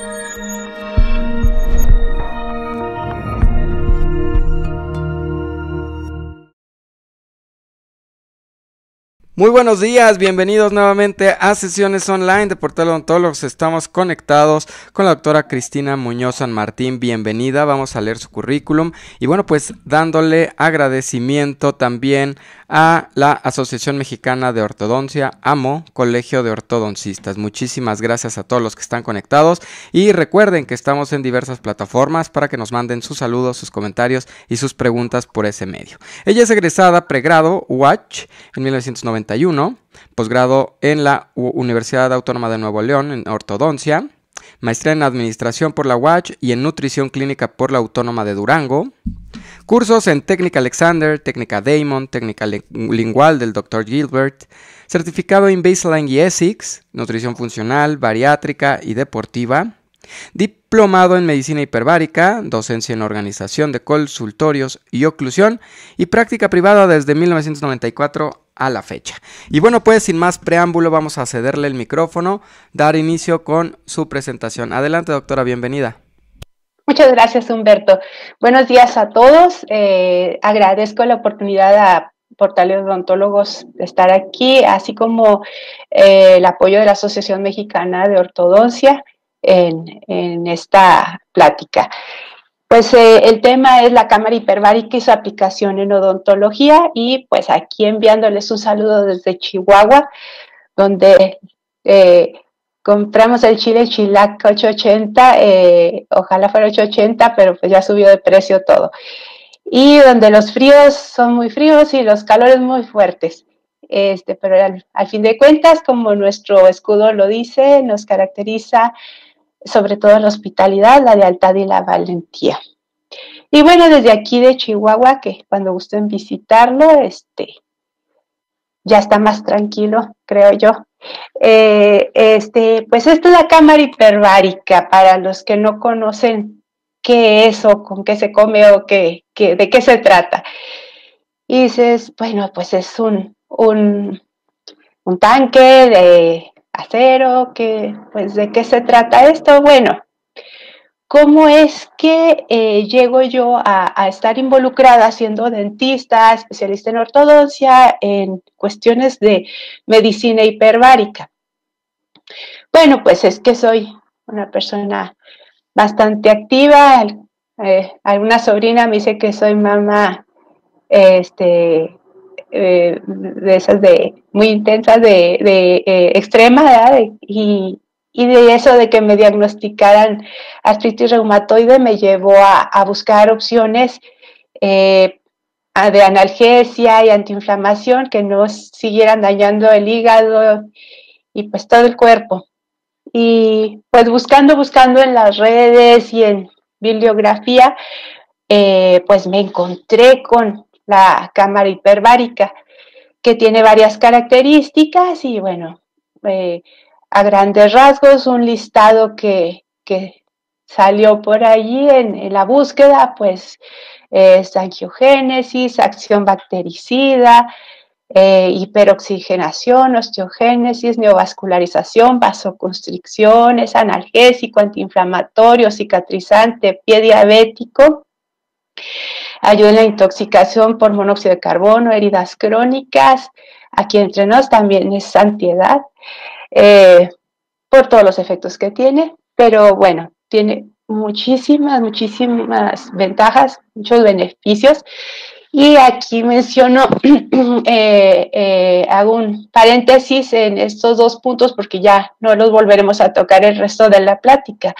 Muy buenos días, bienvenidos nuevamente a sesiones online de Portal Odontólogos. Estamos conectados con la doctora Cristina Muñoz San Martín, bienvenida, vamos a leer su currículum y bueno, pues dándole agradecimiento también a la Asociación Mexicana de Ortodoncia, AMO, Colegio de Ortodoncistas. Muchísimas gracias a todos los que están conectados y recuerden que estamos en diversas plataformas para que nos manden sus saludos, sus comentarios y sus preguntas por ese medio. Ella es egresada pregrado UACH en 1991, posgrado en la Universidad Autónoma de Nuevo León en ortodoncia, maestría en administración por la UACH y en nutrición clínica por la Autónoma de Durango, cursos en técnica Alexander, técnica Damon, técnica lingual del Dr. Gilbert, certificado en Baseline y Essex, nutrición funcional, bariátrica y deportiva, diplomado en medicina hiperbárica, docencia en organización de consultorios y oclusión y práctica privada desde 1994 a la fecha. Y bueno, pues sin más preámbulo vamos a cederle el micrófono, dar inicio con su presentación. Adelante, doctora, bienvenida. Muchas gracias, Humberto. Buenos días a todos. Agradezco la oportunidad a Portal Odontólogos de estar aquí, así como el apoyo de la Asociación Mexicana de Ortodoncia en esta plática. Pues el tema es la cámara hiperbárica y su aplicación en odontología y pues aquí enviándoles un saludo desde Chihuahua, donde compramos el chile chilaca 880, ojalá fuera 880, pero pues ya subió de precio todo. Y donde los fríos son muy fríos y los calores muy fuertes. Pero al fin de cuentas, como nuestro escudo lo dice, nos caracteriza sobre todo la hospitalidad, la lealtad y la valentía. Y bueno, desde aquí de Chihuahua, que cuando gusten visitarlo, ya está más tranquilo, creo yo. Pues esta es la cámara hiperbárica, para los que no conocen qué es o con qué se come o de qué se trata. Y dices, bueno, pues es un tanque de acero, pues ¿de qué se trata esto? Bueno, ¿cómo es que llego yo a estar involucrada siendo dentista, especialista en ortodoncia, en cuestiones de medicina hiperbárica? Bueno, pues es que soy una persona bastante activa. Alguna sobrina me dice que soy mamá de esas muy intensas, extrema, ¿verdad? Y de eso de que me diagnosticaran artritis reumatoide me llevó a buscar opciones de analgesia y antiinflamación que no siguieran dañando el hígado y pues todo el cuerpo. Y pues buscando en las redes y en bibliografía, pues me encontré con la cámara hiperbárica, que tiene varias características y bueno, a grandes rasgos, un listado que salió por allí en la búsqueda, pues es angiogénesis, acción bactericida, hiperoxigenación, osteogénesis, neovascularización, vasoconstricción, es analgésico, antiinflamatorio, cicatrizante, pie diabético, ayuda en la intoxicación por monóxido de carbono, heridas crónicas, aquí entre nos también es antiedad, por todos los efectos que tiene, pero bueno, tiene muchísimas ventajas, muchos beneficios. Y aquí menciono, hago un paréntesis en estos dos puntos porque ya no los volveremos a tocar el resto de la plática.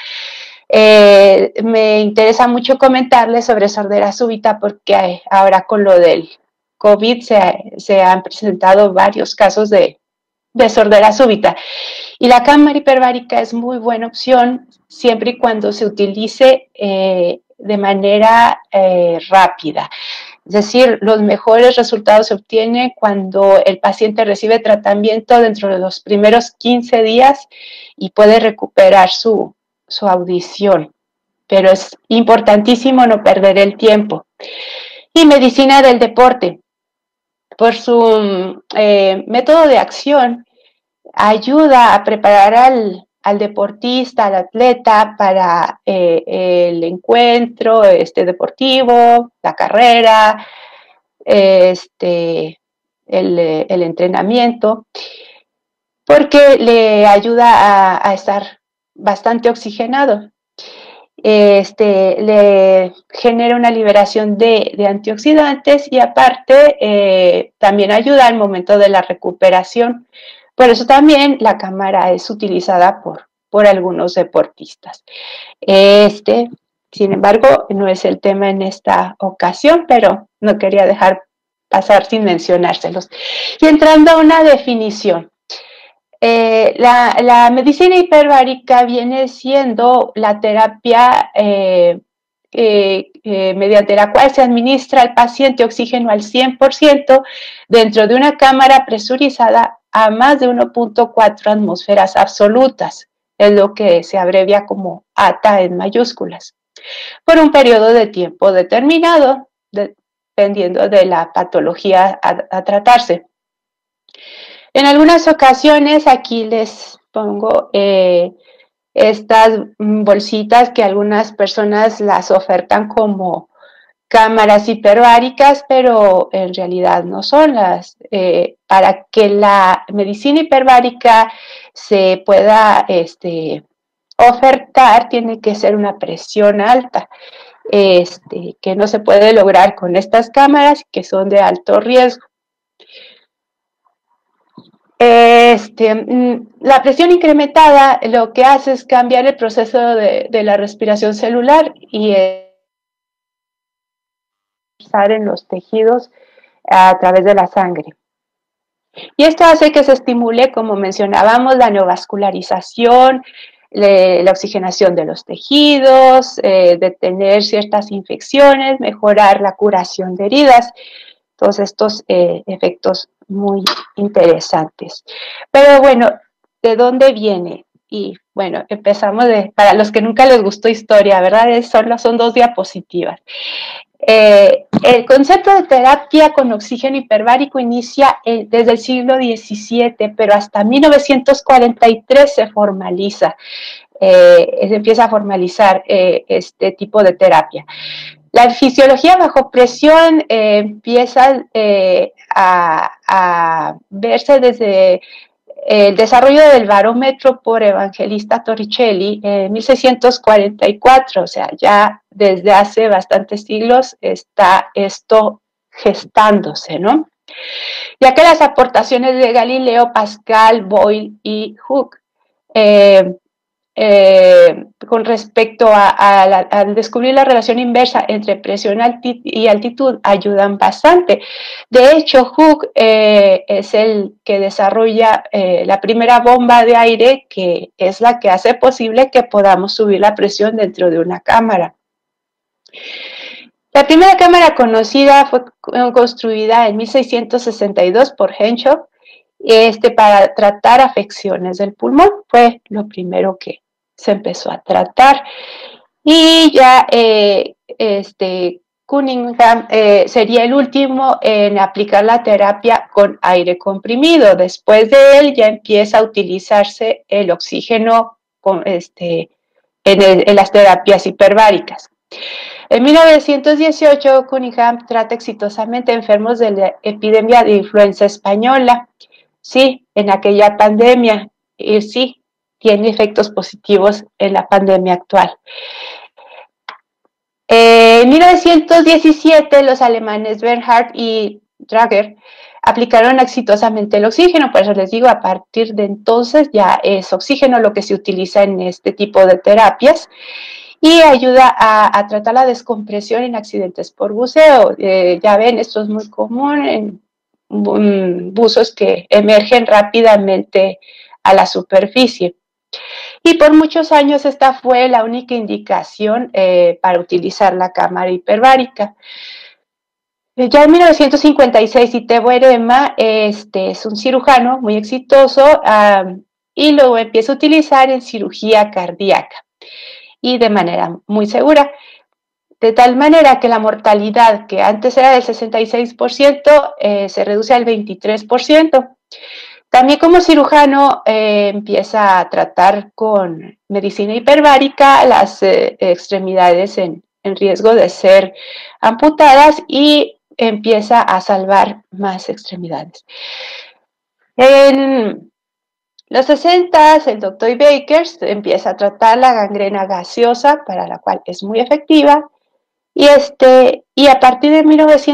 Me interesa mucho comentarles sobre sordera súbita porque ahora con lo del COVID se han presentado varios casos de sordera súbita. Y la cámara hiperbárica es muy buena opción siempre y cuando se utilice de manera rápida. Es decir, los mejores resultados se obtienen cuando el paciente recibe tratamiento dentro de los primeros 15 días y puede recuperar su audición. Pero es importantísimo no perder el tiempo. Y medicina del deporte, por su método de acción, ayuda a preparar al deportista, al atleta para el encuentro deportivo, la carrera, el entrenamiento, porque le ayuda a estar bastante oxigenado. Le genera una liberación de antioxidantes y aparte también ayuda al momento de la recuperación. Por eso también la cámara es utilizada por algunos deportistas. Sin embargo, no es el tema en esta ocasión, pero no quería dejar pasar sin mencionárselos. Y entrando a una definición. La medicina hiperbárica viene siendo la terapia mediante la cual se administra al paciente oxígeno al 100% dentro de una cámara presurizada a más de 1.4 atmósferas absolutas, es lo que se abrevia como ATA en mayúsculas, por un periodo de tiempo determinado, dependiendo de la patología a tratarse. En algunas ocasiones, aquí les pongo estas bolsitas que algunas personas las ofertan como cámaras hiperbáricas, pero en realidad no son las. Para que la medicina hiperbárica se pueda ofertar, tiene que ser una presión alta, que no se puede lograr con estas cámaras que son de alto riesgo. La presión incrementada lo que hace es cambiar el proceso de la respiración celular y estar en los tejidos a través de la sangre. Y esto hace que se estimule, como mencionábamos, la neovascularización, la oxigenación de los tejidos, detener ciertas infecciones, mejorar la curación de heridas. Todos estos efectos muy interesantes. Pero bueno, ¿de dónde viene? Y bueno, empezamos para los que nunca les gustó historia, ¿verdad? Son 2 diapositivas. El concepto de terapia con oxígeno hiperbárico inicia desde el siglo XVII, pero hasta 1943 se formaliza, se empieza a formalizar este tipo de terapia. La fisiología bajo presión empieza a verse desde el desarrollo del barómetro por Evangelista Torricelli en 1644, o sea, ya desde hace bastantes siglos está esto gestándose, ¿no? Ya que las aportaciones de Galileo, Pascal, Boyle y Hooke con respecto al descubrir la relación inversa entre presión y altitud ayudan bastante. De hecho, Hooke es el que desarrolla la primera bomba de aire, que es la que hace posible que podamos subir la presión dentro de una cámara. La primera cámara conocida fue construida en 1662 por Henshaw, para tratar afecciones del pulmón. Fue lo primero que se empezó a tratar. Y ya Cunningham sería el último en aplicar la terapia con aire comprimido. Después de él ya empieza a utilizarse el oxígeno en las terapias hiperbáricas. En 1918, Cunningham trata exitosamente enfermos de la epidemia de influenza española. Sí, en aquella pandemia, y sí, tiene efectos positivos en la pandemia actual. En 1917, los alemanes Bernhard y Drager aplicaron exitosamente el oxígeno, por eso les digo, a partir de entonces ya es oxígeno lo que se utiliza en este tipo de terapias y ayuda a tratar la descompresión en accidentes por buceo. Ya ven, esto es muy común en buzos que emergen rápidamente a la superficie. Y por muchos años esta fue la única indicación para utilizar la cámara hiperbárica. Ya en 1956, Itebo Erema es un cirujano muy exitoso y lo empieza a utilizar en cirugía cardíaca y de manera muy segura. De tal manera que la mortalidad, que antes era del 66%, se reduce al 23%. También como cirujano empieza a tratar con medicina hiperbárica las extremidades en riesgo de ser amputadas y empieza a salvar más extremidades. En los 60, el doctor Baker empieza a tratar la gangrena gaseosa, para la cual es muy efectiva, y a partir de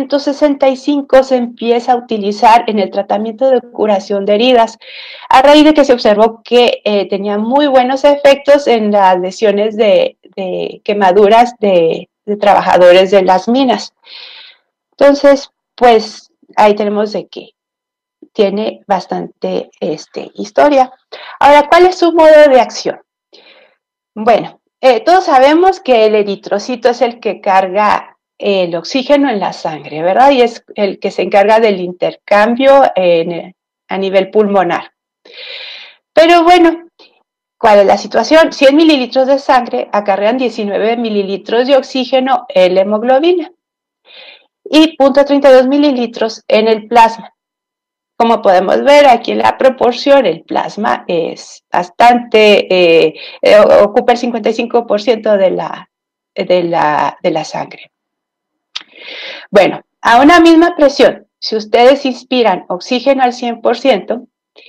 1965 se empieza a utilizar en el tratamiento de curación de heridas, a raíz de que se observó que tenía muy buenos efectos en las lesiones de quemaduras de trabajadores de las minas. Entonces, pues ahí tenemos de que tiene bastante historia. Ahora, ¿cuál es su modo de acción? Bueno, todos sabemos que el eritrocito es el que carga el oxígeno en la sangre, ¿verdad? Y es el que se encarga del intercambio a nivel pulmonar. Pero bueno, ¿cuál es la situación? 100 mililitros de sangre acarrean 19 mililitros de oxígeno en la hemoglobina y 0.32 mililitros en el plasma. Como podemos ver aquí en la proporción, el plasma es bastante, ocupa el 55% de la sangre. Bueno, a una misma presión, si ustedes inspiran oxígeno al 100%,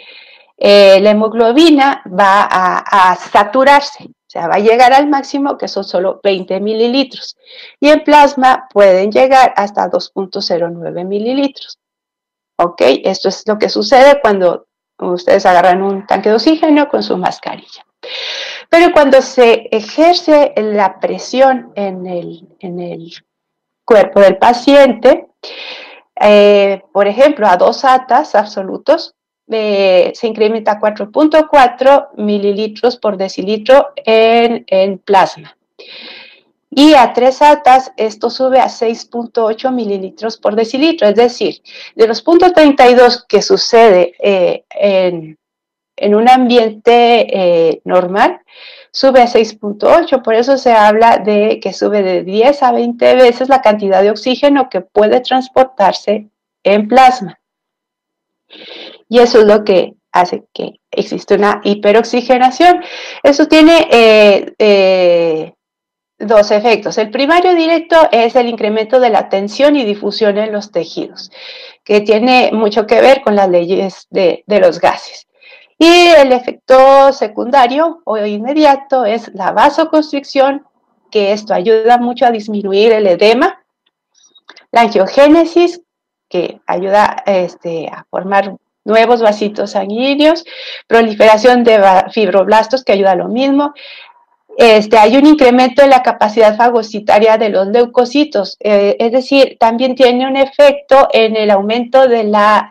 la hemoglobina va a saturarse, o sea, va a llegar al máximo, que son solo 20 mililitros, y en plasma pueden llegar hasta 2.09 mililitros. ¿Ok? Esto es lo que sucede cuando ustedes agarran un tanque de oxígeno con su mascarilla. Pero cuando se ejerce la presión en el cuerpo del paciente, por ejemplo, a 2 atas absolutos, se incrementa 4.4 mililitros por decilitro en plasma. Y a 3 atas, esto sube a 6.8 mililitros por decilitro, es decir, de los 0.32 que sucede en un ambiente normal, sube a 6.8, por eso se habla de que sube de 10 a 20 veces la cantidad de oxígeno que puede transportarse en plasma. Y eso es lo que hace que exista una hiperoxigenación. Eso tiene dos efectos. El primario directo es el incremento de la tensión y difusión en los tejidos, que tiene mucho que ver con las leyes de los gases. Y el efecto secundario o inmediato es la vasoconstricción, que esto ayuda mucho a disminuir el edema, la angiogénesis, que ayuda a formar nuevos vasitos sanguíneos, proliferación de fibroblastos, que ayuda a lo mismo. Hay un incremento en la capacidad fagocitaria de los leucocitos, es decir, también tiene un efecto en el aumento de la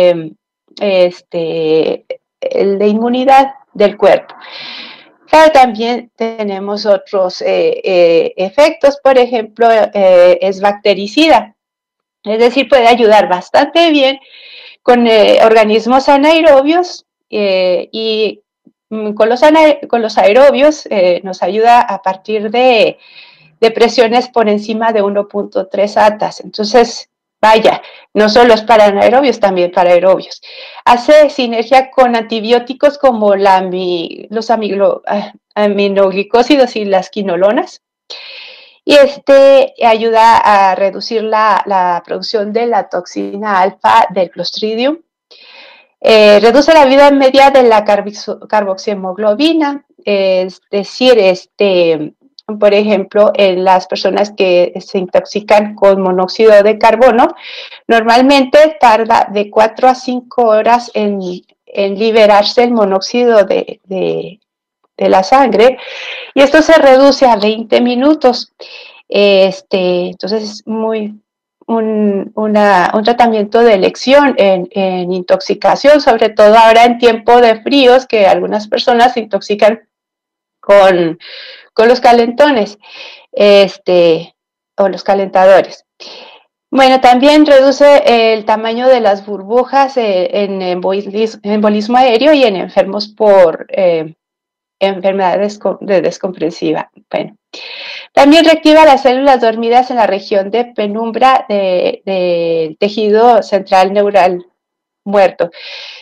inmunidad del cuerpo. Claro, también tenemos otros efectos, por ejemplo, es bactericida, es decir, puede ayudar bastante bien con organismos anaerobios y con los aerobios nos ayuda a partir de presiones por encima de 1.3 atas. Entonces, vaya, no solo es para anaerobios, también para aerobios. Hace sinergia con antibióticos como los aminoglicósidos y las quinolonas. Y ayuda a reducir la producción de la toxina alfa del Clostridium. Reduce la vida media de la carboxihemoglobina, es decir, por ejemplo, en las personas que se intoxican con monóxido de carbono, normalmente tarda de 4 a 5 horas en liberarse el monóxido de la sangre, y esto se reduce a 20 minutos. Entonces es un tratamiento de elección en intoxicación, sobre todo ahora en tiempo de fríos, que algunas personas se intoxican con los calentones o los calentadores. Bueno, también reduce el tamaño de las burbujas en embolismo aéreo y en enfermos por enfermedades de descomprensiva. Bueno, también reactiva las células dormidas en la región de penumbra del tejido central neural muerto.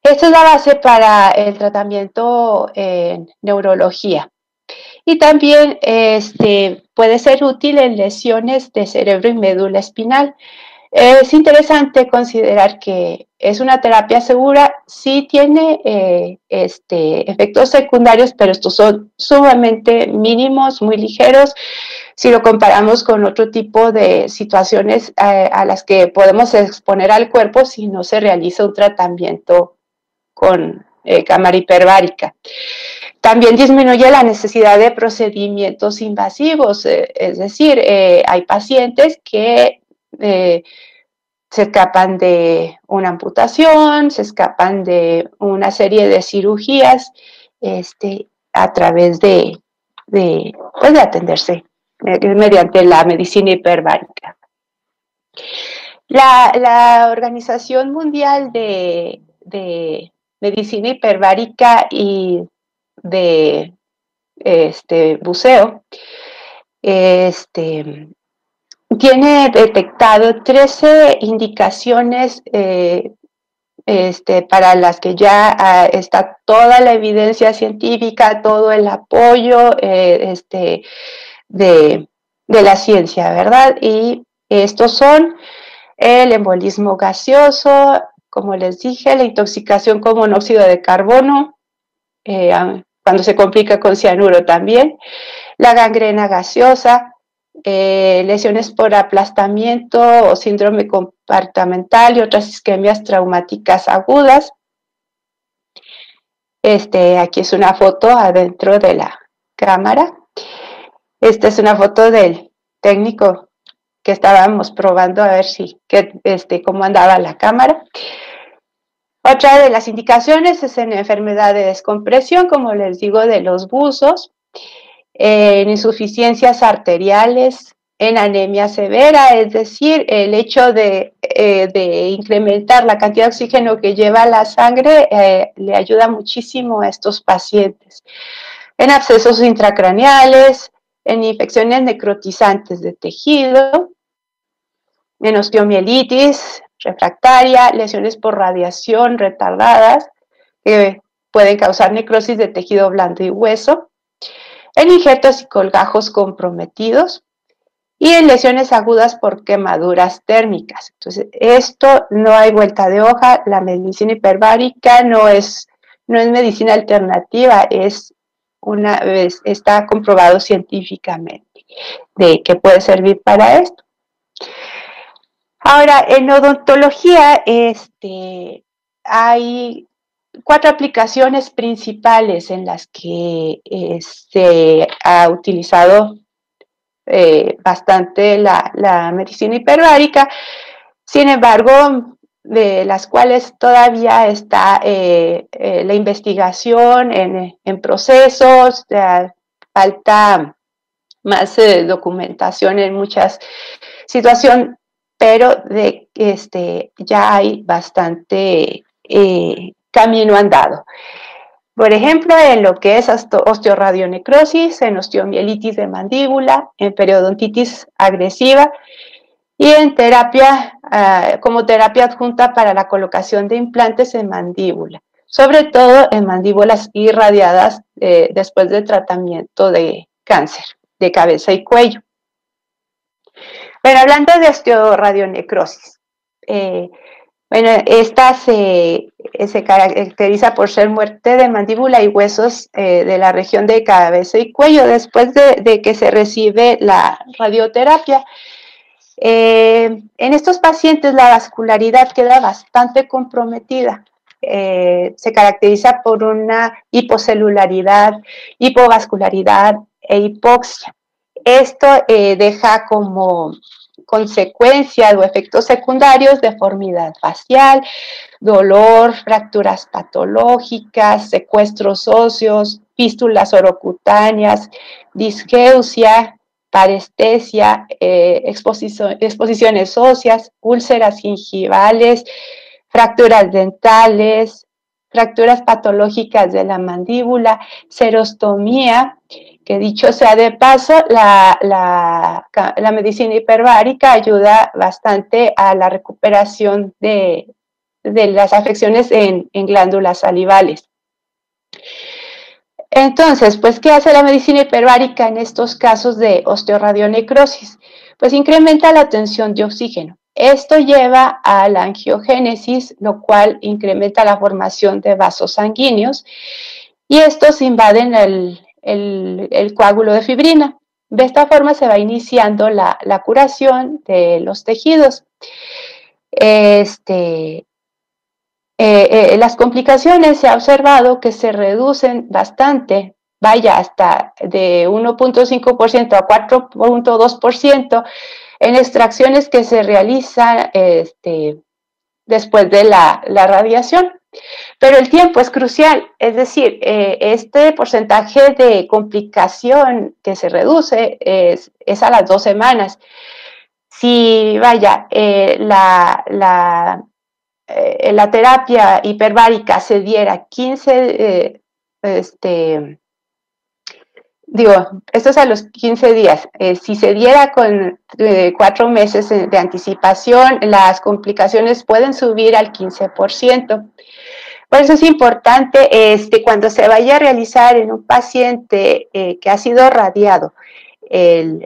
Esta es la base para el tratamiento en neurología. Y también puede ser útil en lesiones de cerebro y médula espinal. Es interesante considerar que es una terapia segura, sí tiene efectos secundarios, pero estos son sumamente mínimos, muy ligeros, si lo comparamos con otro tipo de situaciones a las que podemos exponer al cuerpo si no se realiza un tratamiento con cámara hiperbárica. También disminuye la necesidad de procedimientos invasivos, es decir, hay pacientes que se escapan de una amputación, se escapan de una serie de cirugías a través pues de atenderse mediante la medicina hiperbárica. La Organización Mundial de Medicina Hiperbárica y de buceo tiene detectado 13 indicaciones para las que ya está toda la evidencia científica, todo el apoyo de la ciencia, ¿verdad? Y estos son el embolismo gaseoso, como les dije, la intoxicación con monóxido de carbono, cuando se complica con cianuro también, la gangrena gaseosa, lesiones por aplastamiento o síndrome compartimental y otras isquemias traumáticas agudas. Aquí es una foto adentro de la cámara. Esta es una foto del técnico que estábamos probando a ver cómo andaba la cámara. Otra de las indicaciones es en enfermedad de descompresión, como les digo, de los buzos, en insuficiencias arteriales, en anemia severa, es decir, el hecho de incrementar la cantidad de oxígeno que lleva la sangre le ayuda muchísimo a estos pacientes. En abscesos intracraneales, en infecciones necrotizantes de tejido, en osteomielitis refractaria, lesiones por radiación retardadas que pueden causar necrosis de tejido blando y hueso, en injertos y colgajos comprometidos y en lesiones agudas por quemaduras térmicas. Entonces, esto no hay vuelta de hoja, la medicina hiperbárica no es medicina alternativa, está comprobado científicamente de que puede servir para esto. Ahora, en odontología, hay 4 aplicaciones principales en las que se ha utilizado bastante la medicina hiperbárica. Sin embargo, de las cuales todavía está la investigación en procesos, falta más documentación en muchas situaciones, pero ya hay bastante camino andado. Por ejemplo, en lo que es osteoradionecrosis, en osteomielitis de mandíbula, en periodontitis agresiva y en terapia, como terapia adjunta para la colocación de implantes en mandíbula, sobre todo en mandíbulas irradiadas después del tratamiento de cáncer de cabeza y cuello. Bueno, hablando de osteoradionecrosis, esta se caracteriza por ser muerte de mandíbula y huesos de la región de cabeza y cuello después de que se recibe la radioterapia. En estos pacientes la vascularidad queda bastante comprometida. Se caracteriza por una hipocelularidad, hipovascularidad e hipoxia. Esto deja como consecuencia o efectos secundarios deformidad facial, dolor, fracturas patológicas, secuestros óseos, fístulas orocutáneas, disgeusia, parestesia, exposiciones óseas, úlceras gingivales, fracturas dentales, fracturas patológicas de la mandíbula, serostomía, que dicho sea de paso, la medicina hiperbárica ayuda bastante a la recuperación de de las afecciones en glándulas salivales. Entonces, pues, ¿qué hace la medicina hiperbárica en estos casos de osteoradionecrosis? Pues incrementa la tensión de oxígeno. Esto lleva a la angiogénesis, lo cual incrementa la formación de vasos sanguíneos y estos invaden el coágulo de fibrina. De esta forma se va iniciando la curación de los tejidos. Las complicaciones se ha observado que se reducen bastante, vaya hasta de 1.5% a 4.2% en extracciones que se realizan después de la radiación. Pero el tiempo es crucial, es decir, este porcentaje de complicación que se reduce es a las 2 semanas. Si, vaya, la terapia hiperbárica se diera 15, esto es a los 15 días, si se diera con 4 meses de anticipación, las complicaciones pueden subir al 15%. Por eso es importante cuando se vaya a realizar en un paciente que ha sido radiado en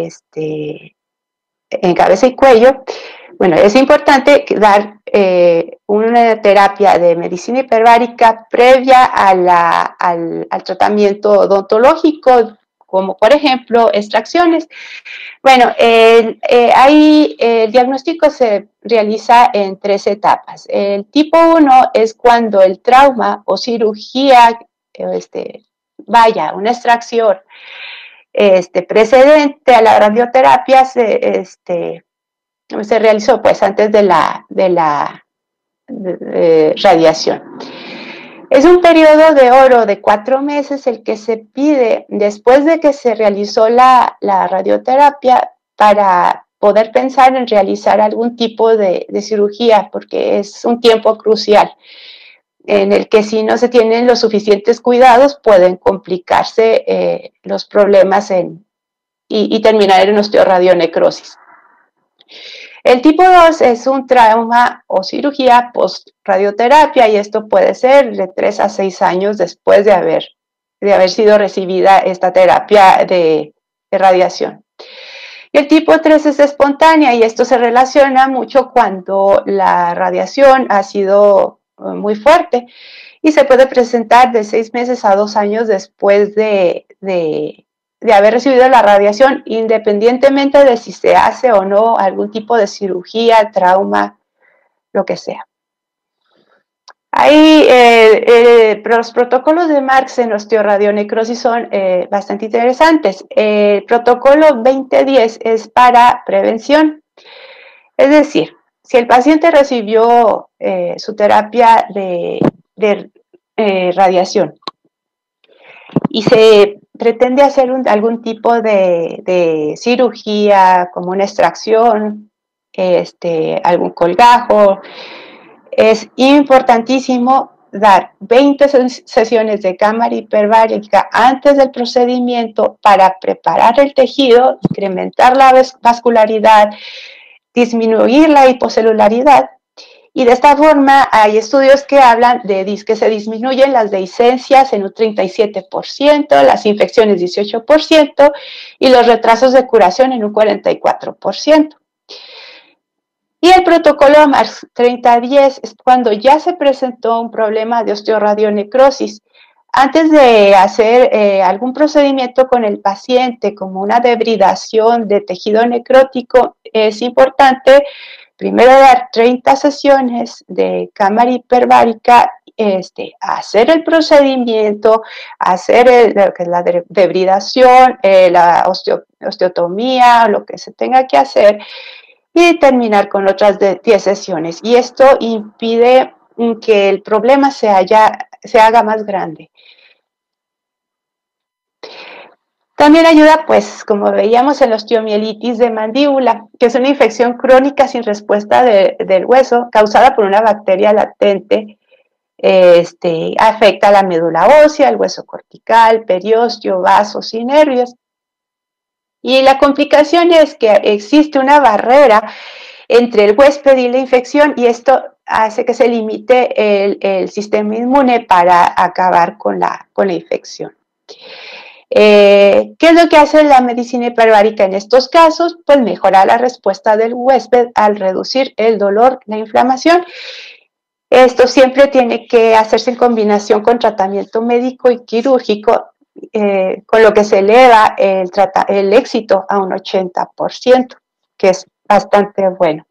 cabeza y cuello, bueno, es importante dar una terapia de medicina hiperbárica previa al tratamiento odontológico, como por ejemplo extracciones. Bueno, el diagnóstico se realiza en 3 etapas. El tipo 1 es cuando el trauma o cirugía, una extracción precedente a la radioterapia se realizó pues antes de la radiación. Es un periodo de oro de 4 meses el que se pide después de que se realizó la radioterapia para poder pensar en realizar algún tipo de cirugía, porque es un tiempo crucial en el que si no se tienen los suficientes cuidados pueden complicarse los problemas y terminar en osteoradionecrosis. El tipo 2 es un trauma o cirugía post-radioterapia y esto puede ser de 3 a 6 años después de haber sido recibida esta terapia de radiación. Y el tipo 3 es espontánea y esto se relaciona mucho cuando la radiación ha sido muy fuerte y se puede presentar de 6 meses a 2 años después de haber recibido la radiación, independientemente de si se hace o no algún tipo de cirugía, trauma, lo que sea. Ahí los protocolos de Marks en osteoradionecrosis son bastante interesantes. El protocolo 2010 es para prevención, es decir, si el paciente recibió su terapia de radiación y se pretende hacer algún tipo de cirugía, como una extracción, algún colgajo, es importantísimo dar 20 sesiones de cámara hiperbárica antes del procedimiento para preparar el tejido, incrementar la vascularidad, disminuir la hipocelularidad. Y de esta forma hay estudios que hablan de que se disminuyen las dehiscencias en un 37%, las infecciones 18% y los retrasos de curación en un 44%. Y el protocolo Marks 3010 es cuando ya se presentó un problema de osteoradionecrosis. Antes de hacer algún procedimiento con el paciente, como una debridación de tejido necrótico, es importante primero dar 30 sesiones de cámara hiperbárica, hacer el procedimiento, hacer lo que es la debridación, la osteotomía, lo que se tenga que hacer, y terminar con otras 10 sesiones. Y esto impide que el problema se haga más grande. También ayuda, pues, como veíamos en la osteomielitis de mandíbula, que es una infección crónica sin respuesta del hueso causada por una bacteria latente. Afecta la médula ósea, el hueso cortical, periósteo, vasos y nervios. Y la complicación es que existe una barrera entre el huésped y la infección y esto hace que se limite el sistema inmune para acabar con la infección. ¿Qué es lo que hace la medicina hiperbárica en estos casos? Pues mejorar la respuesta del huésped al reducir el dolor, la inflamación. Esto siempre tiene que hacerse en combinación con tratamiento médico y quirúrgico, con lo que se eleva el éxito a un 80%, que es bastante bueno.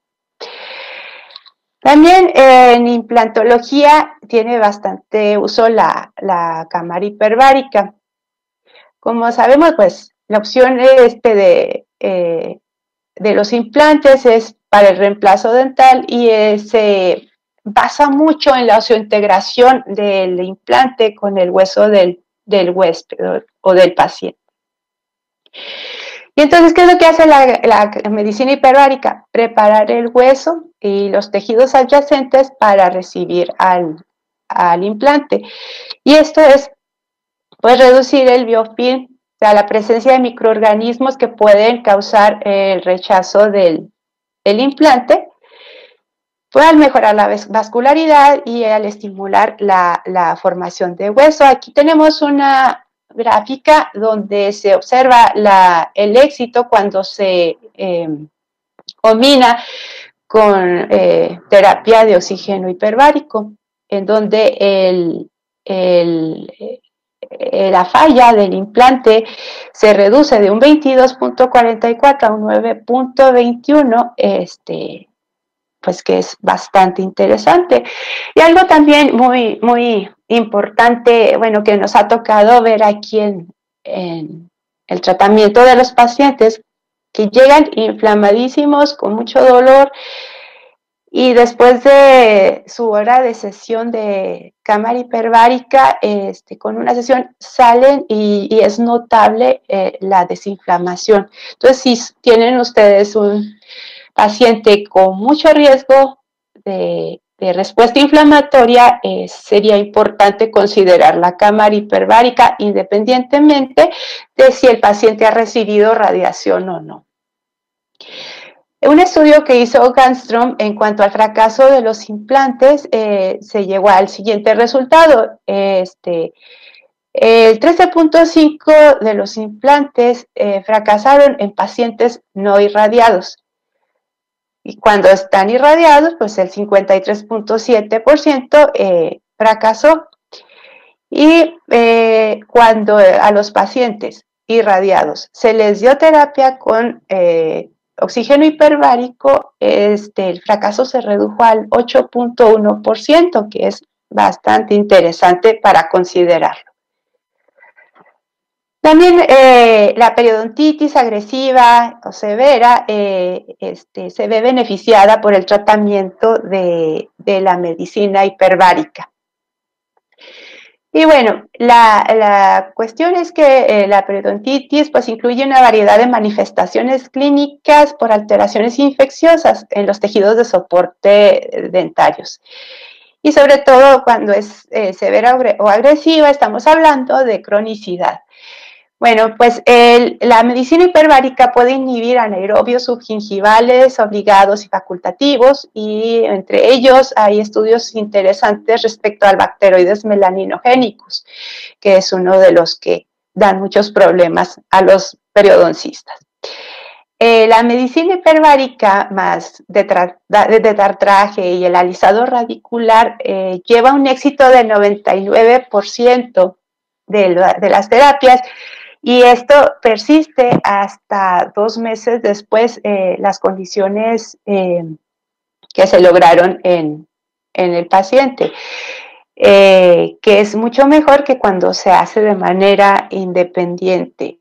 También en implantología tiene bastante uso la cámara hiperbárica. Como sabemos, pues la opción de los implantes es para el reemplazo dental y se basa mucho en la osseointegración del implante con el hueso del huésped o del paciente. Y entonces, ¿qué es lo que hace la medicina hiperbárica? Preparar el hueso y los tejidos adyacentes para recibir al implante. Y esto es, pues, reducir el biofilm, o sea, la presencia de microorganismos que pueden causar el rechazo del implante, pues al mejorar la vascularidad y al estimular la formación de hueso. Aquí tenemos una gráfica donde se observa el éxito cuando se combina con terapia de oxígeno hiperbárico, en donde la falla del implante se reduce de un 22.44 a un 9.21, pues que es bastante interesante. Y algo también muy, muy importante, bueno, que nos ha tocado ver aquí en el tratamiento de los pacientes que llegan inflamadísimos, con mucho dolor, y después de su hora de sesión de cámara hiperbárica, con una sesión salen y es notable la desinflamación. Entonces, si tienen ustedes un paciente con mucho riesgo de respuesta inflamatoria, sería importante considerar la cámara hiperbárica independientemente de si el paciente ha recibido radiación o no. Un estudio que hizo Gangstrom en cuanto al fracaso de los implantes se llegó al siguiente resultado. El 13.5% de los implantes fracasaron en pacientes no irradiados. Y cuando están irradiados, pues el 53.7% fracasó. Y cuando a los pacientes irradiados se les dio terapia con oxígeno hiperbárico, el fracaso se redujo al 8.1%, que es bastante interesante para considerarlo. También la periodontitis agresiva o severa se ve beneficiada por el tratamiento de la medicina hiperbárica. Y bueno, la cuestión es que la periodontitis pues incluye una variedad de manifestaciones clínicas por alteraciones infecciosas en los tejidos de soporte dentarios. Y sobre todo cuando es severa o agresiva, estamos hablando de cronicidad. Bueno, pues la medicina hiperbárica puede inhibir anaerobios subgingivales obligados y facultativos, y entre ellos hay estudios interesantes respecto al bacteroides melaninogénicos, que es uno de los que dan muchos problemas a los periodoncistas. La medicina hiperbárica más de tartraje y el alisado radicular lleva un éxito del 99% de las terapias. Y esto persiste hasta 2 meses después, las condiciones que se lograron en el paciente, que es mucho mejor que cuando se hace de manera independiente.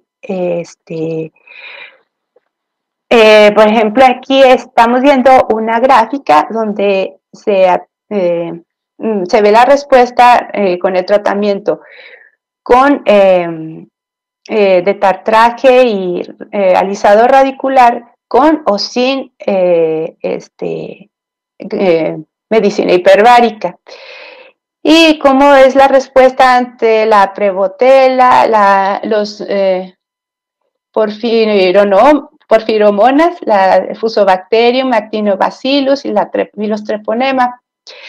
Por ejemplo, aquí estamos viendo una gráfica donde se ve la respuesta con el tratamiento con de tartraje y alisado radicular con o sin medicina hiperbárica. Y cómo es la respuesta ante la Prevotella, los porfiromonas, la Fusobacterium, Actinobacillus y los treponema.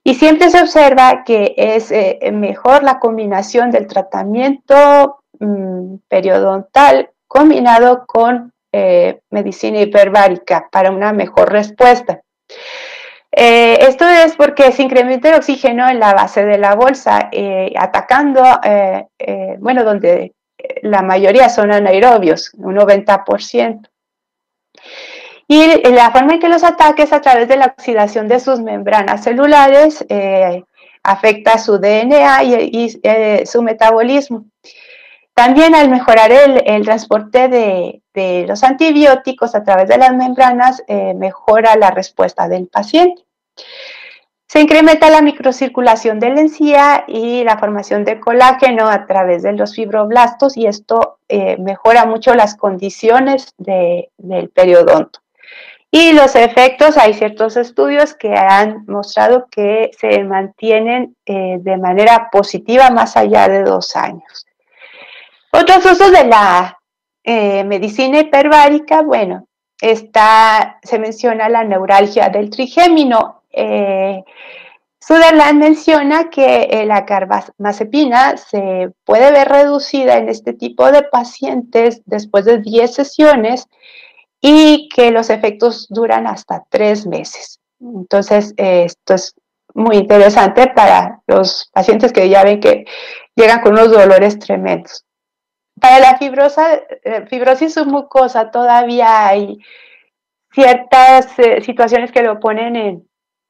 Y siempre se observa que es mejor la combinación del tratamiento periodontal combinado con medicina hiperbárica para una mejor respuesta. Esto es porque se incrementa el oxígeno en la base de la bolsa, atacando, bueno, donde la mayoría son anaerobios, un 90%. Y la forma en que los ataca es a través de la oxidación de sus membranas celulares, afecta su DNA y su metabolismo. También al mejorar el transporte de los antibióticos a través de las membranas, mejora la respuesta del paciente. Se incrementa la microcirculación de la encía y la formación de colágeno a través de los fibroblastos, y esto mejora mucho las condiciones del periodonto. Y los efectos, hay ciertos estudios que han mostrado que se mantienen de manera positiva más allá de 2 años. Otros usos de la medicina hiperbárica, bueno, se menciona la neuralgia del trigémino. Sutherland menciona que la carbamazepina se puede ver reducida en este tipo de pacientes después de 10 sesiones y que los efectos duran hasta 3 meses. Entonces, esto es muy interesante para los pacientes que ya ven que llegan con unos dolores tremendos. Para la fibrosis submucosa todavía hay ciertas situaciones que lo ponen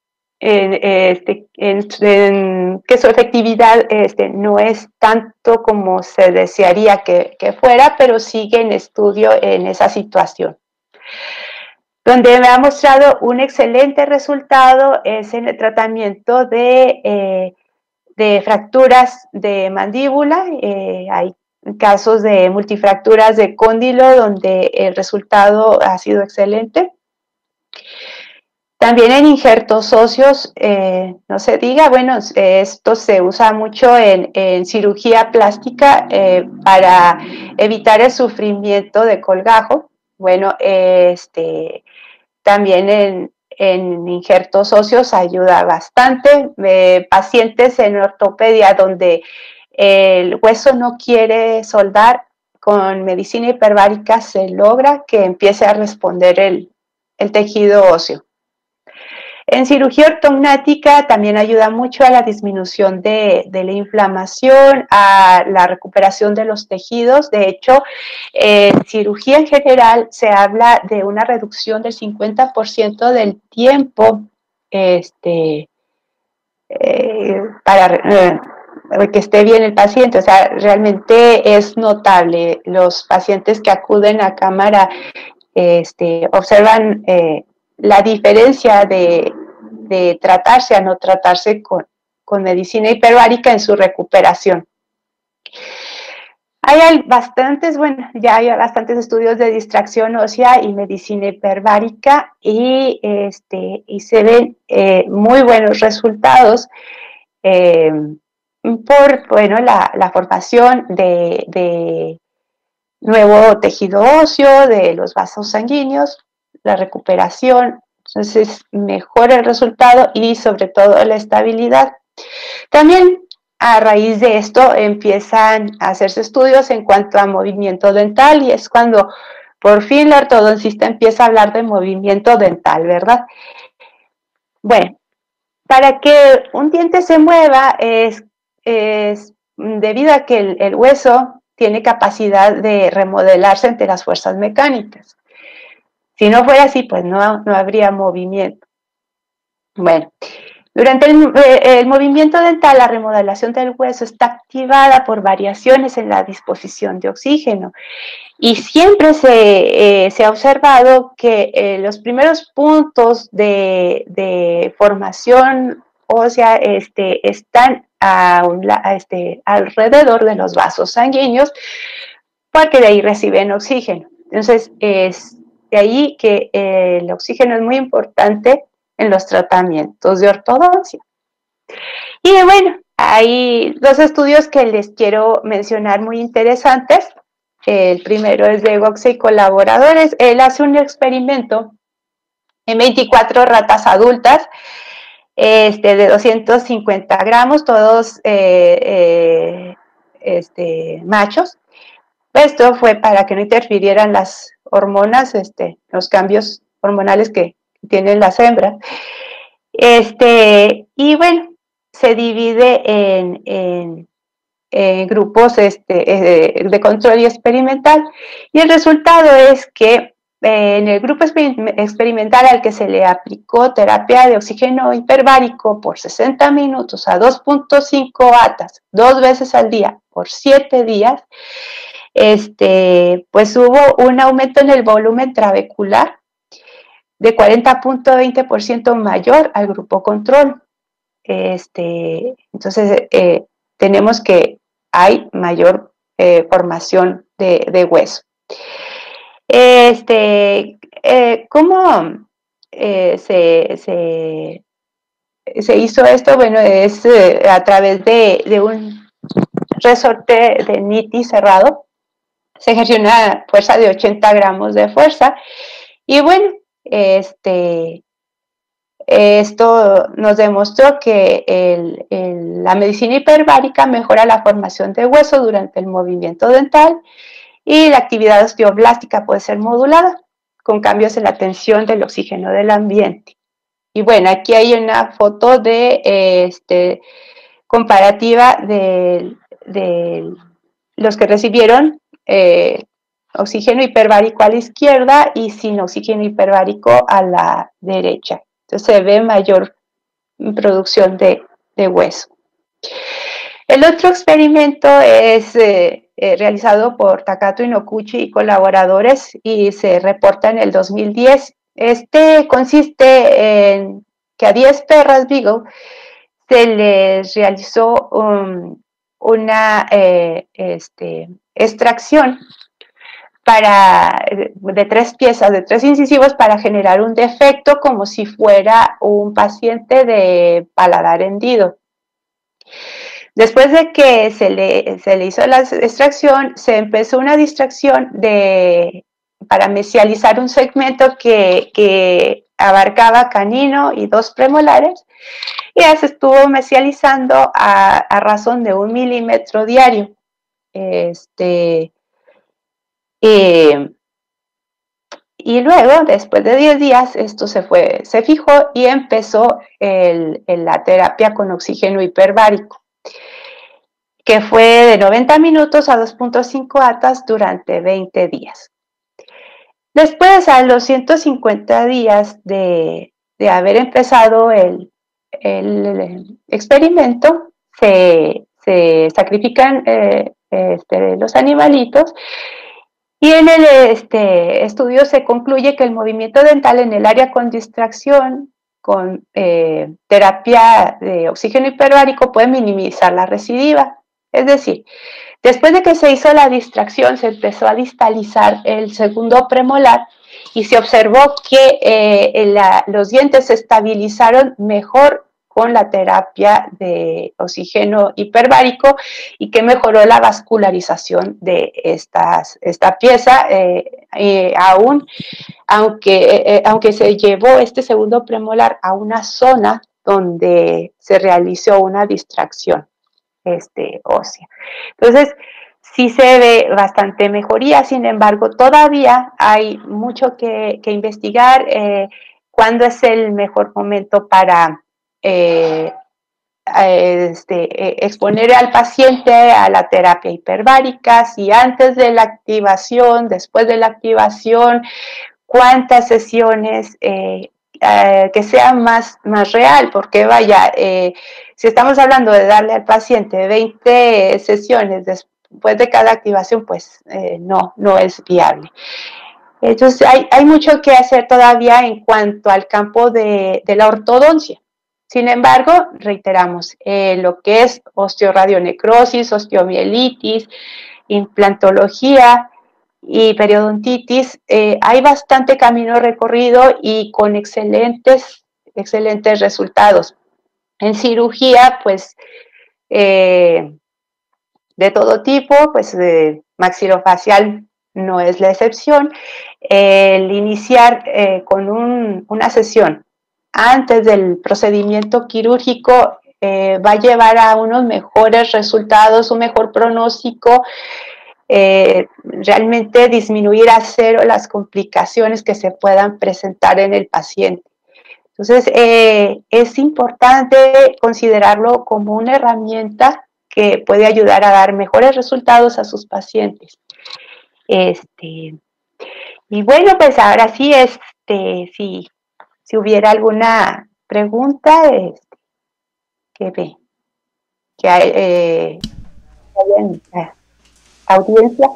que su efectividad no es tanto como se desearía que fuera, pero sigue en estudio en esa situación. Donde me ha mostrado un excelente resultado es en el tratamiento de fracturas de mandíbula. Hay casos de multifracturas de cóndilo donde el resultado ha sido excelente. También en injertos óseos, no se diga, bueno, esto se usa mucho en cirugía plástica para evitar el sufrimiento de colgajo. Bueno, también en injertos óseos ayuda bastante. Pacientes en ortopedia donde el hueso no quiere soldar, con medicina hiperbárica se logra que empiece a responder el tejido óseo. En cirugía ortognática también ayuda mucho a la disminución de la inflamación, a la recuperación de los tejidos. De hecho, en cirugía en general se habla de una reducción del 50% del tiempo para que esté bien el paciente. O sea, realmente es notable. Los pacientes que acuden a cámara observan la diferencia de tratarse a no tratarse con medicina hiperbárica en su recuperación. Hay bastantes, bueno, ya hay bastantes estudios de distracción ósea y medicina hiperbárica y se ven muy buenos resultados por, bueno, la formación de nuevo tejido óseo, de los vasos sanguíneos, la recuperación. Entonces mejora el resultado y sobre todo la estabilidad. También a raíz de esto empiezan a hacerse estudios en cuanto a movimiento dental, y es cuando por fin la ortodoncista empieza a hablar de movimiento dental, ¿verdad? Bueno, para que un diente se mueva es debido a que el hueso tiene capacidad de remodelarse ante las fuerzas mecánicas. Si no fuera así, pues no habría movimiento. Bueno, durante el movimiento dental, la remodelación del hueso está activada por variaciones en la disposición de oxígeno. Y siempre se ha observado que los primeros puntos de formación ósea están alrededor de los vasos sanguíneos, porque de ahí reciben oxígeno. Entonces, es de ahí que el oxígeno es muy importante en los tratamientos de ortodoncia. Y bueno, hay 2 estudios que les quiero mencionar muy interesantes. El primero es de Goxe y colaboradores. Él hace un experimento en 24 ratas adultas de 250 gramos, todos machos. Esto fue para que no interfirieran las hormonas, los cambios hormonales que tienen las hembras. Y bueno, se divide en grupos de control y experimental, y el resultado es que en el grupo experimental al que se le aplicó terapia de oxígeno hiperbárico por 60 minutos a 2.5 atas, 2 veces al día, por 7 días, pues hubo un aumento en el volumen trabecular de 40.20% mayor al grupo control. Entonces, tenemos que hay mayor formación de hueso. ¿Cómo se hizo esto? Bueno, es a través de un resorte de niti cerrado. Se ejerció una fuerza de 80 gramos de fuerza. Y bueno, esto nos demostró que la medicina hiperbárica mejora la formación de hueso durante el movimiento dental, y la actividad osteoblástica puede ser modulada con cambios en la tensión del oxígeno del ambiente. Y bueno, aquí hay una foto de comparativa de los que recibieron oxígeno hiperbárico a la izquierda y sin oxígeno hiperbárico a la derecha. Entonces se ve mayor producción de hueso. El otro experimento es realizado por Takato Inoguchi y colaboradores y se reporta en el 2010. Consiste en que a 10 perras Beagle se les realizó una extracción de 3 piezas, de 3 incisivos, para generar un defecto como si fuera un paciente de paladar hendido. Después de que se le hizo la extracción, se empezó una distracción para mesializar un segmento que abarcaba canino y 2 premolares, y ya se estuvo mesializando a razón de 1 milímetro diario. Y luego, después de 10 días, esto se fijó y empezó la terapia con oxígeno hiperbárico, que fue de 90 minutos a 2.5 atas durante 20 días. Después, a los 150 días de haber empezado el experimento, se sacrifican los animalitos, y en el estudio se concluye que el movimiento dental en el área con distracción con terapia de oxígeno hiperbárico puede minimizar la recidiva. Es decir, después de que se hizo la distracción, se empezó a distalizar el segundo premolar y se observó que los dientes se estabilizaron mejor con la terapia de oxígeno hiperbárico, y que mejoró la vascularización de esta pieza, aunque se llevó este segundo premolar a una zona donde se realizó una distracción ósea. Entonces, sí se ve bastante mejoría. Sin embargo, todavía hay mucho que investigar. ¿Cuándo es el mejor momento para exponer al paciente a la terapia hiperbárica? Si antes de la activación, después de la activación, cuántas sesiones, que sea más real, porque vaya, si estamos hablando de darle al paciente 20 sesiones después de cada activación, pues no es viable. Entonces hay mucho que hacer todavía en cuanto al campo de la ortodoncia. Sin embargo, reiteramos, lo que es osteoradionecrosis, osteomielitis, implantología y periodontitis, hay bastante camino recorrido y con excelentes resultados. En cirugía, pues, de todo tipo, pues maxilofacial no es la excepción. El iniciar con una sesión antes del procedimiento quirúrgico va a llevar a unos mejores resultados, un mejor pronóstico, realmente disminuir a cero las complicaciones que se puedan presentar en el paciente. Entonces, es importante considerarlo como una herramienta que puede ayudar a dar mejores resultados a sus pacientes. Y bueno, pues ahora sí, si hubiera alguna pregunta, que ve, que hay, en la audiencia.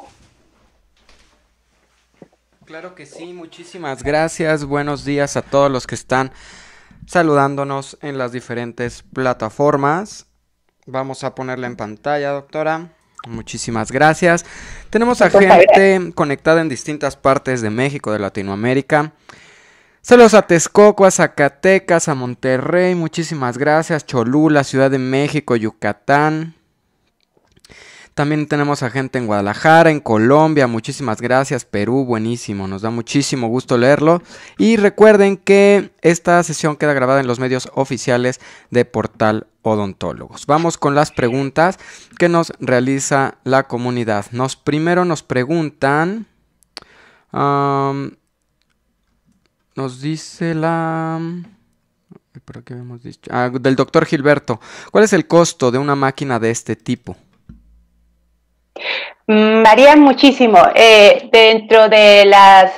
Claro que sí, muchísimas gracias. Buenos días a todos los que están saludándonos en las diferentes plataformas. Vamos a ponerla en pantalla, doctora. Muchísimas gracias. Tenemos a gente conectada en distintas partes de México, de Latinoamérica. Saludos a Texcoco, a Zacatecas, a Monterrey. Muchísimas gracias. Cholula, Ciudad de México, Yucatán. También tenemos a gente en Guadalajara, en Colombia, muchísimas gracias, Perú, buenísimo, nos da muchísimo gusto leerlo. Y recuerden que esta sesión queda grabada en los medios oficiales de Portal Odontólogos. Vamos con las preguntas que nos realiza la comunidad. Primero nos preguntan, nos dice ¿por qué habíamos dicho? Del doctor Gilberto, ¿cuál es el costo de una máquina de este tipo? Varía muchísimo. Dentro de las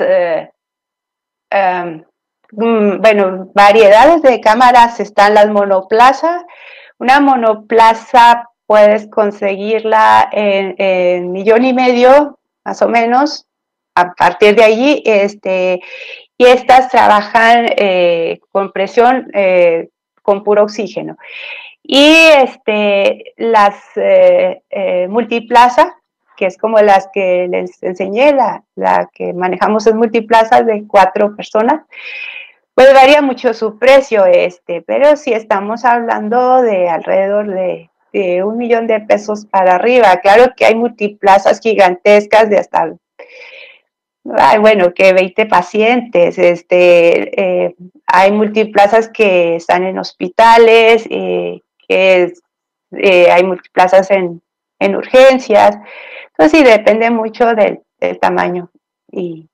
variedades de cámaras están las monoplaza. Una monoplaza puedes conseguirla en 1,5 millones, más o menos, a partir de allí, y estas trabajan con presión, con puro oxígeno. Y las multiplaza, que es como las que les enseñé, la que manejamos en multiplaza de 4 personas, pues varía mucho su precio, pero si estamos hablando de alrededor de 1 millón de pesos para arriba. Claro que hay multiplazas gigantescas de hasta, que 20 pacientes, hay multiplazas que están en hospitales, hay multiplazas en urgencias. Entonces sí, depende mucho del tamaño y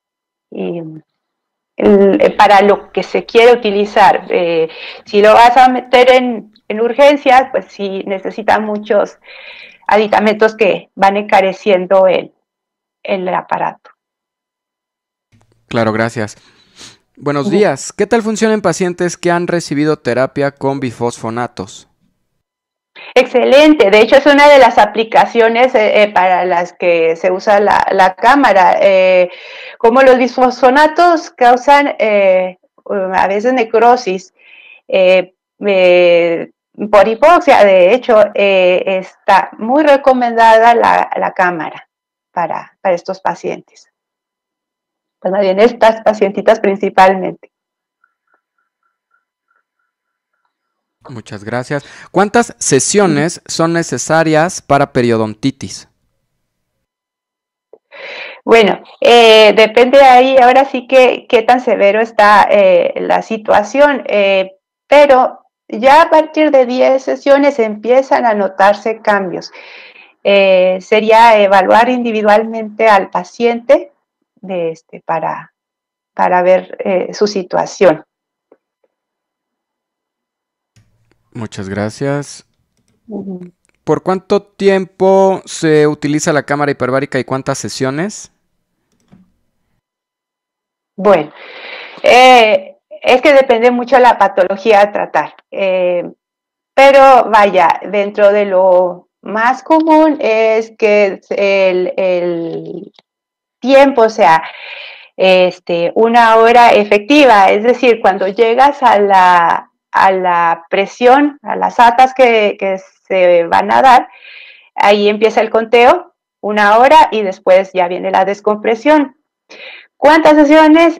para lo que se quiere utilizar. Si lo vas a meter en urgencias, pues sí necesita muchos aditamentos que van encareciendo el aparato. Claro, gracias. Buenos días. ¿Qué tal funciona en pacientes que han recibido terapia con bifosfonatos? Excelente, de hecho es una de las aplicaciones para las que se usa la cámara. Como los bisfosfonatos causan a veces necrosis por hipoxia, de hecho está muy recomendada la cámara para estos pacientes. Pues más bien estas pacientitas principalmente. Muchas gracias. ¿Cuántas sesiones son necesarias para periodontitis? Bueno, depende ahí, ahora sí que qué tan severo está la situación, pero ya a partir de 10 sesiones empiezan a notarse cambios. Sería evaluar individualmente al paciente para ver su situación. Muchas gracias. ¿Por cuánto tiempo se utiliza la cámara hiperbárica y cuántas sesiones? Bueno, es que depende mucho de la patología a tratar. Pero vaya, dentro de lo más común es que el tiempo sea 1 hora efectiva, es decir, cuando llegas a la presión, a las atas que se van a dar, ahí empieza el conteo, 1 hora, y después ya viene la descompresión. ¿Cuántas sesiones?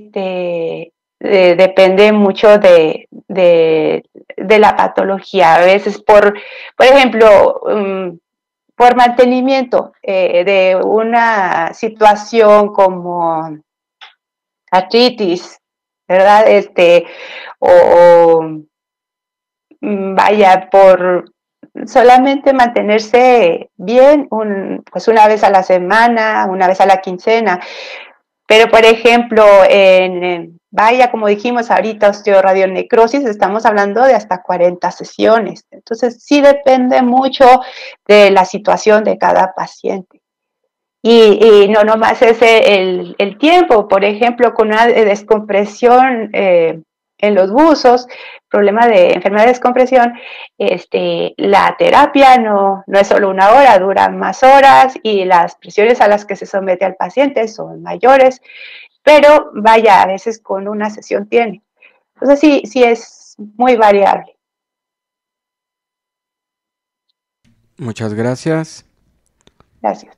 Depende mucho de la patología. A veces, por ejemplo, por mantenimiento de una situación como artritis, ¿verdad? o vaya, por solamente mantenerse bien pues una vez a la semana, una vez a la quincena. Pero, por ejemplo, vaya, como dijimos ahorita, osteoradionecrosis, estamos hablando de hasta 40 sesiones. Entonces, sí depende mucho de la situación de cada paciente. Y no nomás es el tiempo, por ejemplo, con una descompresión en los buzos, problema de enfermedad de descompresión, la terapia no es solo una hora, dura más horas y las presiones a las que se somete al paciente son mayores, pero vaya, a veces con una sesión tiene. Entonces sí es muy variable. Muchas gracias. Gracias.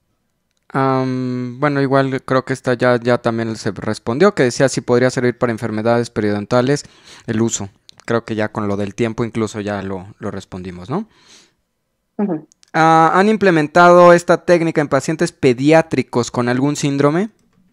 Bueno, igual creo que esta ya también se respondió, que decía si podría servir para enfermedades periodontales el uso. Creo que ya con lo del tiempo incluso ya lo respondimos, ¿no? Uh-huh. ¿Han implementado esta técnica en pacientes pediátricos con algún síndrome?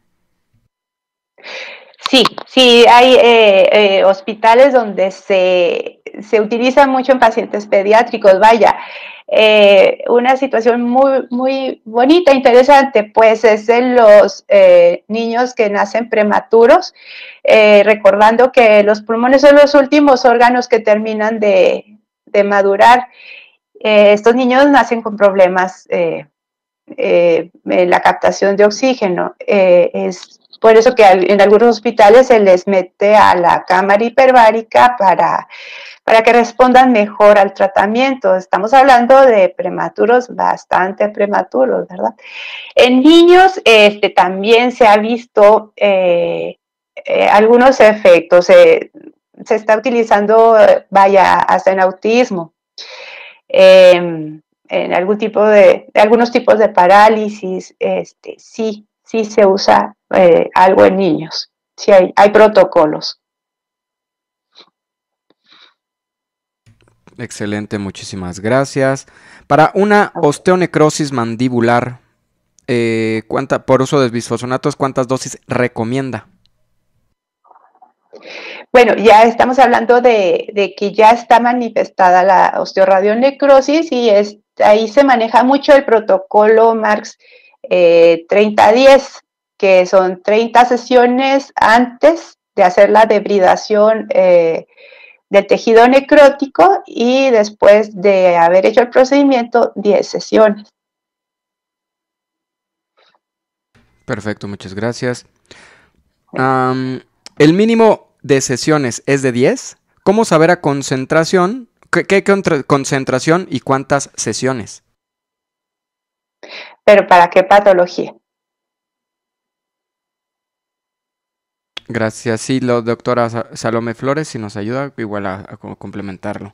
Sí, hay hospitales donde se utiliza mucho en pacientes pediátricos. Vaya, una situación muy bonita, interesante, pues es en los niños que nacen prematuros, recordando que los pulmones son los últimos órganos que terminan de madurar. Estos niños nacen con problemas en la captación de oxígeno. Es por eso que en algunos hospitales se les mete a la cámara hiperbárica para que respondan mejor al tratamiento. Estamos hablando de prematuros bastante prematuros, ¿verdad? En niños también se ha visto algunos efectos. Se está utilizando, vaya, hasta en autismo. En algunos tipos de parálisis, sí se usa algo en niños. Sí hay protocolos. Excelente, muchísimas gracias. Para una osteonecrosis mandibular, por uso de bisfosfonatos, ¿cuántas dosis recomienda? Bueno, ya estamos hablando de que ya está manifestada la osteoradionecrosis y ahí se maneja mucho el protocolo Marx 30-10, que son 30 sesiones antes de hacer la debridación del tejido necrótico y después de haber hecho el procedimiento, 10 sesiones. Perfecto, muchas gracias. El mínimo de sesiones es de 10. ¿Cómo saber a concentración? ¿Qué concentración y cuántas sesiones? ¿Pero para qué patología? Gracias. Sí, la doctora Salome Flores, si nos ayuda, igual a complementarlo.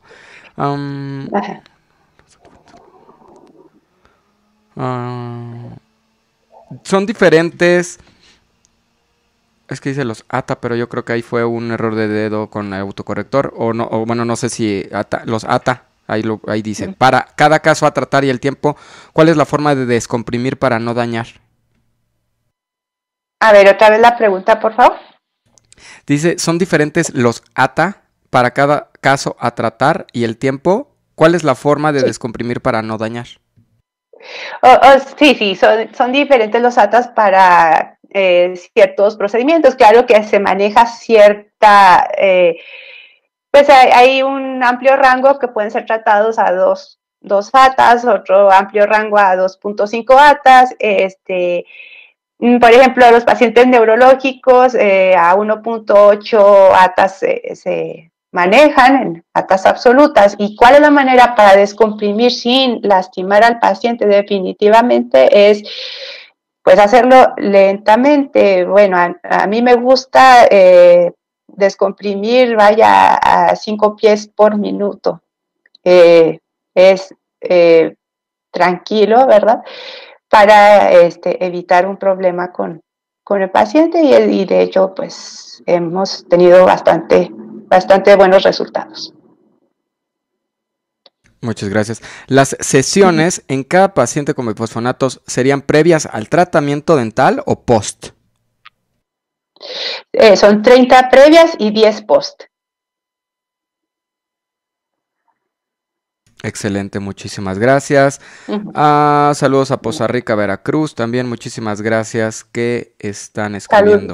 Son diferentes. Es que dice los ATA, pero yo creo que ahí fue un error de dedo con el autocorrector. O no, o bueno, no sé si los ATA. Ahí dice. Para cada caso a tratar y el tiempo, ¿cuál es la forma de descomprimir para no dañar? A ver, otra vez la pregunta, por favor. Dice, son diferentes los ATA para cada caso a tratar y el tiempo. ¿Cuál es la forma de descomprimir para no dañar? Sí, son diferentes los ATAs para ciertos procedimientos. Claro que se maneja cierta, pues hay un amplio rango que pueden ser tratados a dos ATAs, otro amplio rango a 2.5 ATAs, por ejemplo, los pacientes neurológicos a 1.8 ATAs se manejan en ATAs absolutas. ¿Y cuál es la manera para descomprimir sin lastimar al paciente? Definitivamente es pues hacerlo lentamente. Bueno, a mí me gusta descomprimir, vaya, a 5 pies por minuto. Es tranquilo, ¿verdad? Para evitar un problema con el paciente y de hecho pues hemos tenido bastante buenos resultados. Muchas gracias. ¿Las sesiones en cada paciente con bifosfonatos serían previas al tratamiento dental o post? Son 30 previas y 10 post. Excelente, muchísimas gracias. Ujú. Saludos a Poza Rica, Veracruz, también muchísimas gracias que están Salud. escribiendo.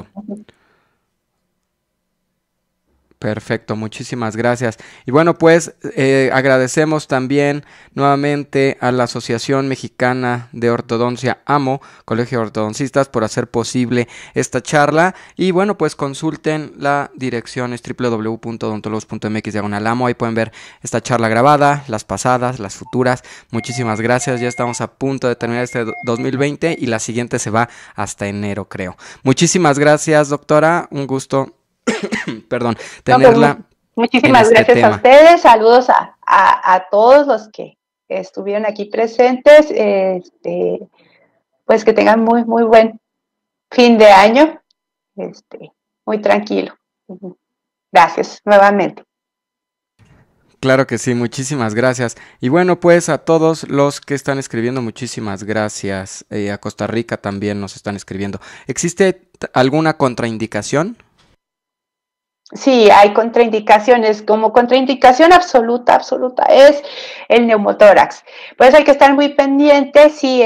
Perfecto, muchísimas gracias. Y bueno, pues agradecemos también nuevamente a la Asociación Mexicana de Ortodoncia AMO, Colegio de Ortodoncistas, por hacer posible esta charla. Y bueno, pues consulten la dirección, es www.odontologos.mx/amo. Ahí pueden ver esta charla grabada, las pasadas, las futuras. Muchísimas gracias. Ya estamos a punto de terminar este 2020 y la siguiente se va hasta enero, creo. Muchísimas gracias, doctora. Un gusto perdón, No, pues tenerla en muchísimas este gracias a tema. ustedes. Saludos a todos los que estuvieron aquí presentes. Pues que tengan muy buen fin de año. Muy tranquilo. Gracias nuevamente. Claro que sí, muchísimas gracias. Y bueno, pues a todos los que están escribiendo, muchísimas gracias. A Costa Rica también nos están escribiendo. ¿Existe alguna contraindicación? Sí, hay contraindicaciones. Como contraindicación absoluta, es el neumotórax. Pues hay que estar muy pendiente si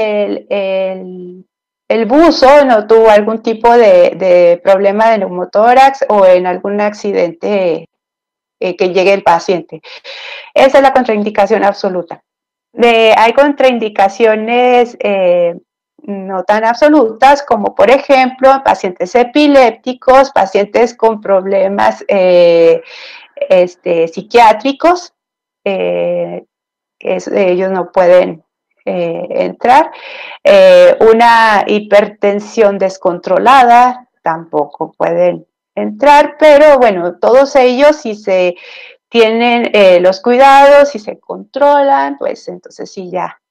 el buzo no tuvo algún tipo de problema de neumotórax o en algún accidente que llegue el paciente. Esa es la contraindicación absoluta. Hay contraindicaciones no tan absolutas como, por ejemplo, pacientes epilépticos, pacientes con problemas psiquiátricos, ellos no pueden entrar. Una hipertensión descontrolada tampoco pueden entrar, pero bueno, todos ellos si se tienen los cuidados y se controlan, pues entonces sí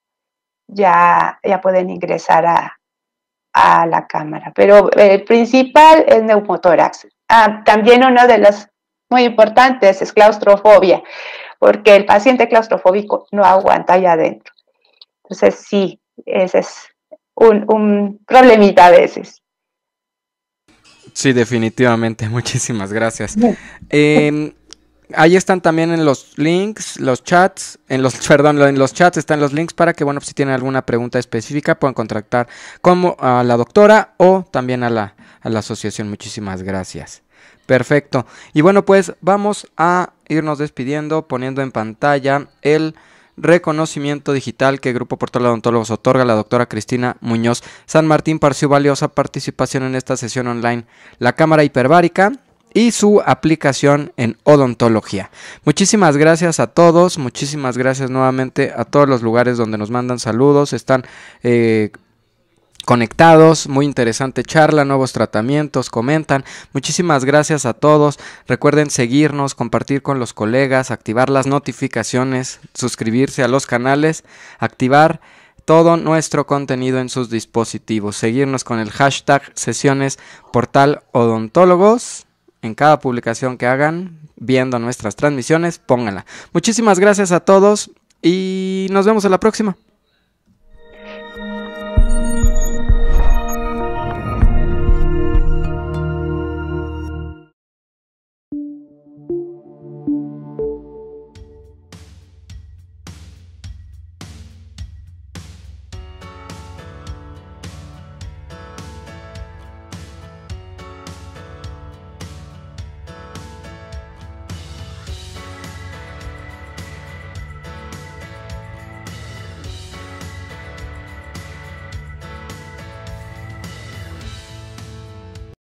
ya pueden ingresar a la cámara. Pero el principal es neumotórax. También uno de los muy importantes es claustrofobia, porque el paciente claustrofóbico no aguanta allá adentro. Entonces sí, ese es un problemita a veces. Sí, definitivamente. Muchísimas gracias. Eh, Ahí están también en los links, los chats, perdón, en los chats están los links para que, bueno, pues, si tienen alguna pregunta específica puedan contactar como a la doctora o también a la asociación. Muchísimas gracias. Perfecto. Y bueno, pues vamos a irnos despidiendo poniendo en pantalla el reconocimiento digital que Grupo Portal Odontólogos otorga a la doctora Cristina Muñoz San Martín por su valiosa participación en esta sesión online, la cámara hiperbárica y su aplicación en odontología. Muchísimas gracias a todos, muchísimas gracias nuevamente a todos los lugares donde nos mandan saludos, están conectados, muy interesante charla, nuevos tratamientos, comentan. Muchísimas gracias a todos. Recuerden seguirnos, compartir con los colegas, activar las notificaciones, suscribirse a los canales, activar todo nuestro contenido en sus dispositivos, seguirnos con el hashtag sesiones portal odontólogos. En cada publicación que hagan, viendo nuestras transmisiones, pónganla. Muchísimas gracias a todos y nos vemos en la próxima.